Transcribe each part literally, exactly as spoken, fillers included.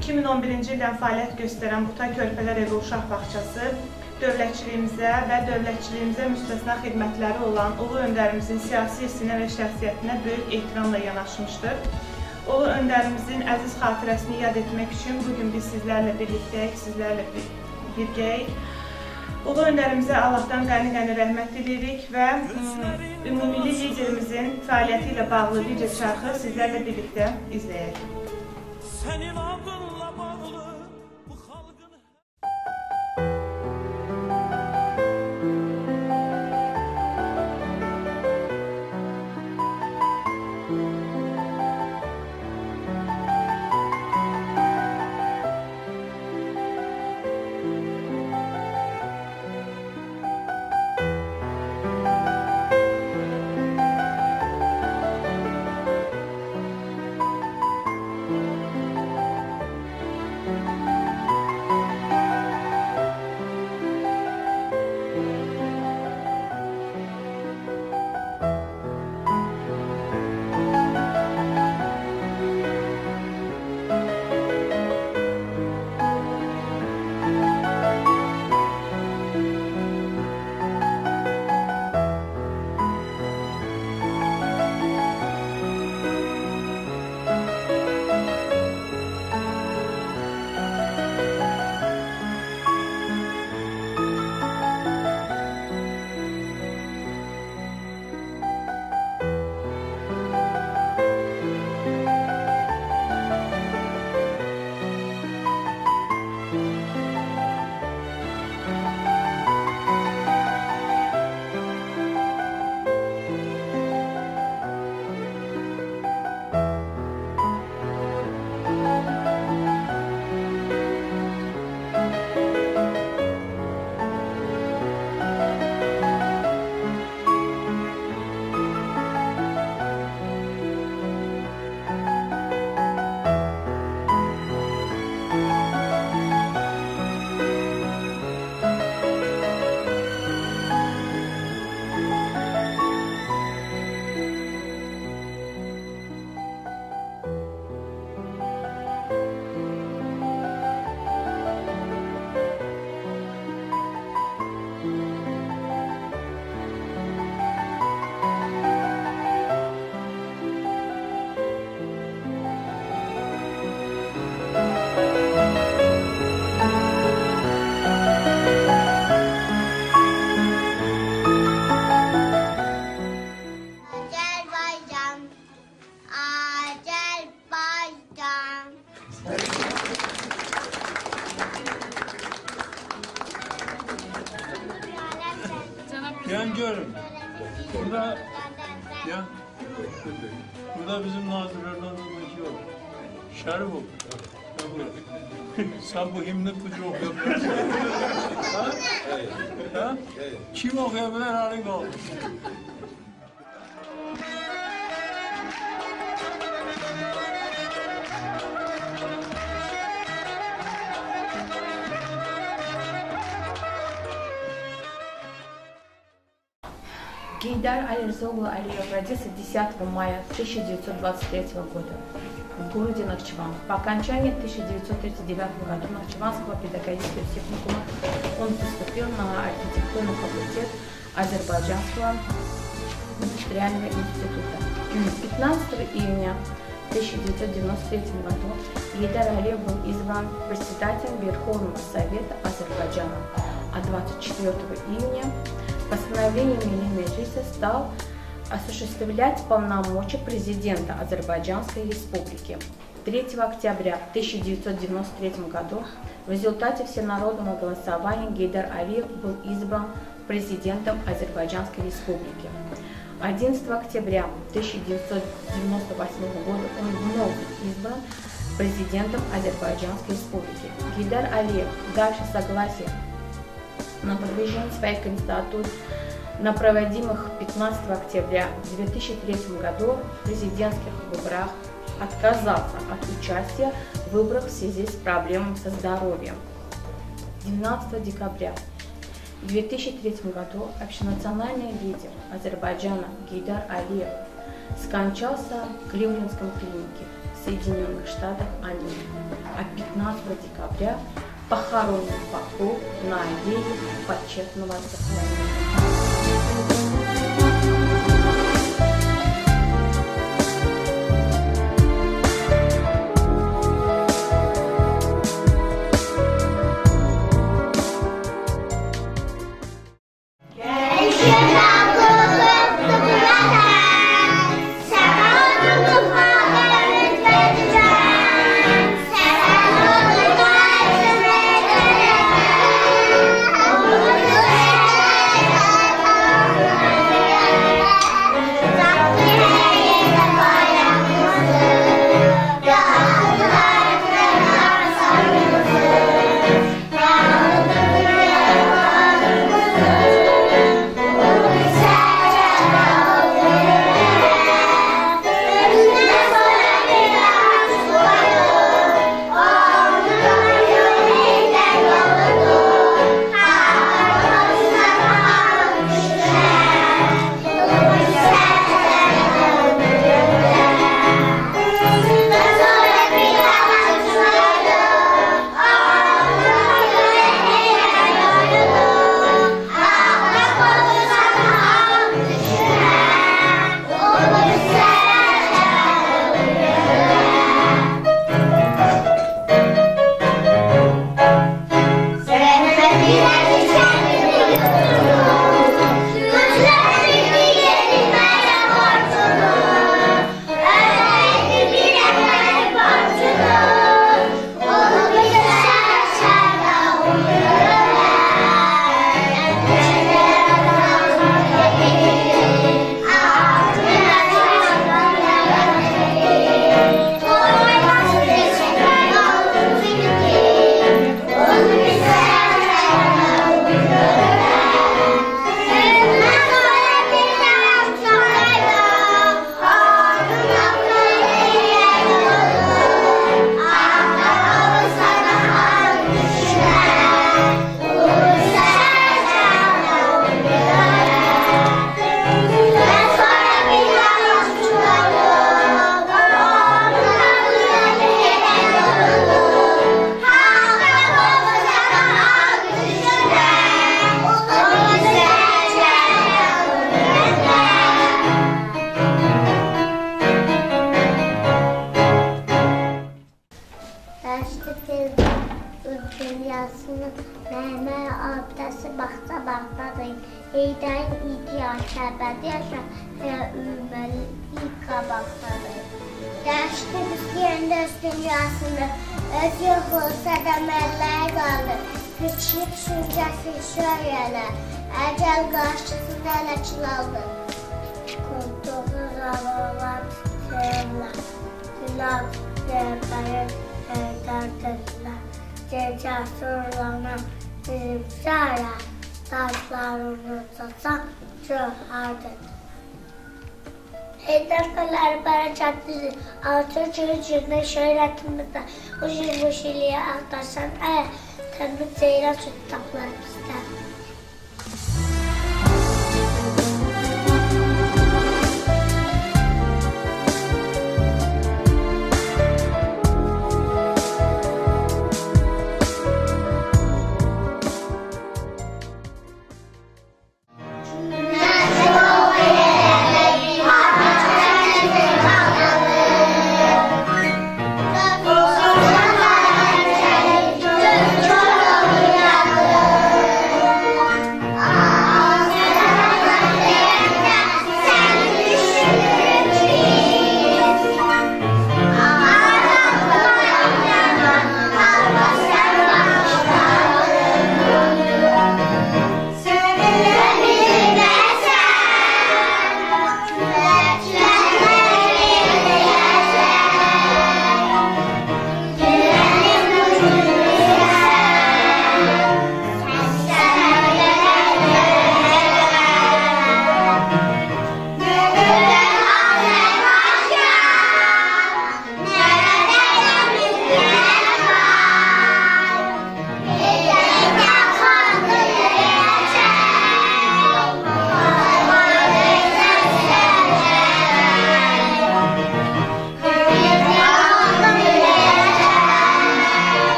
iki min on birinci ildən fəaliyyət göstərən Butay Körpələr Evi Uşaq Bağçası dövlətçiliyimizə və dövlətçiliyimizə müstəsna xidmətləri olan Ulu Öndərimizin siyasi irsinə və şəxsiyyətinə böyük ehtiramla yanaşmışdır. Ulu Öndərimizin əziz xatirəsini yad etmək üçün bugün biz sizlərlə birlikdəyik, sizlərlə birgəyik. Ulu Öndərimizə Allahdan qəni-qəni rəhmət diləyirik və ümumilli liderimizin fəaliyyəti ilə bağlı video çarxı sizlərlə birlikdə izləyək. Sənin adınla bağlı bu xalqın... Yan görün. Burada ya burada bizim nazırlardan da yok. Şerif ol. Sen bu himni kucu okuyabilirsin. Ha? Ha? Kim okuyabilir halin oldu? Гейдар Алирзоглу Алиев родился десятого мая тысяча девятьсот двадцать третьего года в городе Нахчыван. По окончании тысяча девятьсот тридцать девятого года Нахчыванского педагогического техникума он поступил на архитектурный факультет Азербайджанского индустриального института. пятнадцатого июня тысяча девятьсот девяносто третьего года Гейдар Алиев был избран председателем Верховного Совета Азербайджана, а двадцать четвёртого июня постановлением Милли Меджлиса стал осуществлять полномочия президента Азербайджанской республики. третьего октября тысяча девятьсот девяносто третьего года в результате всенародного голосования Гейдар Алиев был избран президентом Азербайджанской республики. одиннадцатого октября тысяча девятьсот девяносто восьмого года он вновь избран президентом Азербайджанской республики. Гейдар Алиев дальше согласие на продвижение своей кандидатуры на проводимых пятнадцатого октября две тысячи третьего году президентских выборах отказался от участия в выборах в связи с проблемами со здоровьем. двенадцатого декабря две тысячи третьего году общенациональный лидер Азербайджана Гейдар Алиев скончался в Кливлендском клинике Соединенных Штатах Америки. А пятнадцатого декабря похоронен Попов на аллее почетного захоронения. Dünyasının məhəmməli abidəsi baxsa baxdadır. Heydəyin ideal kəbədi yaşa və ümməli ilk qabaqdadır. Yaşlı istəyəndə öz dünyasını öz yox olsa da məlləri qaldır. Küçlük süncəsi şöyələ, əcəl qarşısında ələ kilaldır. Qoltuğu zalalar, sevlər, günah yerbəyin dərdədilər. Gecə surlanan bizim şəhərə, daşlarını saçan şöhrədir. Heydərfələri bərəkətlidir, altı cürcündə şöhrətimizdə o jirmişiliyə axtarsan, əyə təmiz ceyran süt taplar bizdə.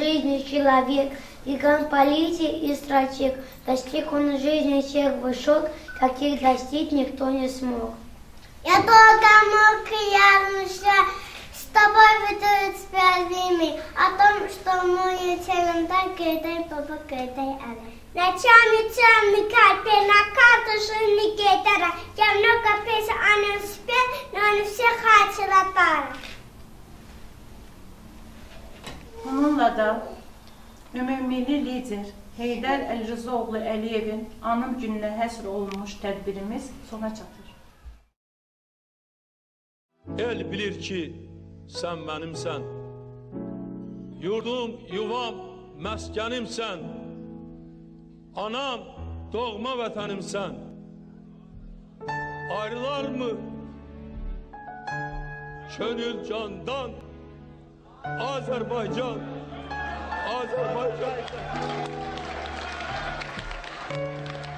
жизни человек, гигант политик и стратег. Достиг он жизни всех высот, каких достичь никто не смог. Я долго мог ярмуся, с тобой ведут спрятанными, о том, что мое тело так кидай, папа кидай, але. Ночами темный капель, на картуше Никитара. Я много песен о нем спел, но не все хотела пара. Bununla da ümummilli lider Heydər Əlirzaoğlu Əliyevin anım gününə həsr olunmuş tədbirimiz sona çatır. El bilir ki, sən mənimsən. Yurdum, yuvam, məskənimsən. Anam, doğma vətənimsən. Ayrılar mı könül candan? Azərbaycan, Azərbaycan.